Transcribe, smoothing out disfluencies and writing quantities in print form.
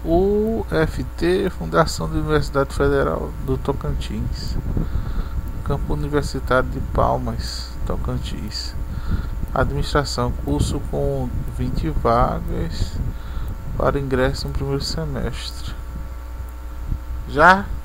UFT, Fundação da Universidade Federal do Tocantins, Campo Universitário de Palmas, Tocantins. Administração, curso com 20 vagas para ingresso no primeiro semestre. Já